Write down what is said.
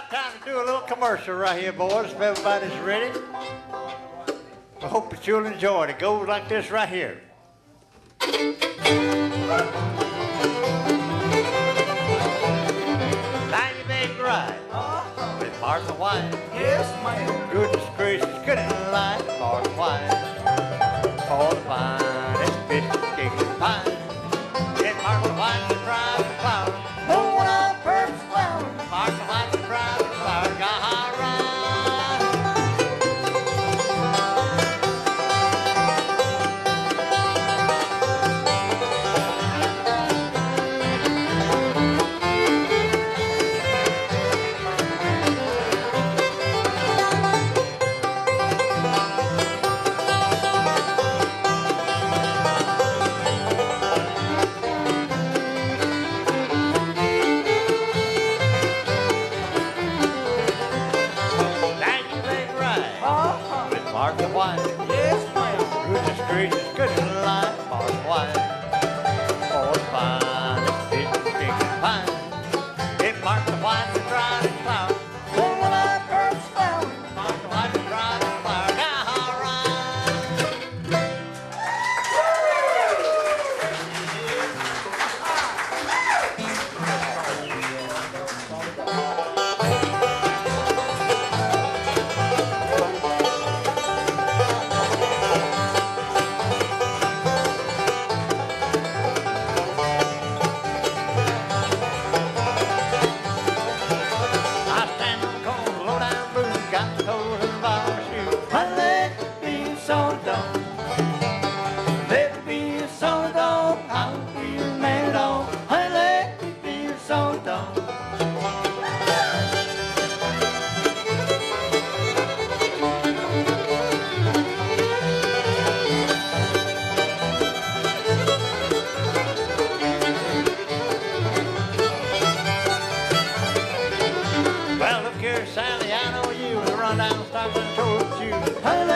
about time to do a little commercial right here, boys, if everybody's ready. I hope that you'll enjoy it. It goes like this right here. Tiny big ride with Martha White. Yes, ma'am. Goodness gracious, good and light, Martha White. All the finest fish, cakes, and pie. Get Martha White to drive the flower. Oh, what all purpose flower. Martha White to drive the flower. Got right. Martha White. Yes, ma'am. Goodness gracious, good and light, Martha White. All the finest fish, cakes, and pie. Get Martha White to drive the flower. Oh, what all purpose flower. Martha White to drive the flower. Now, all Sally, I know you was run down, stop and told you.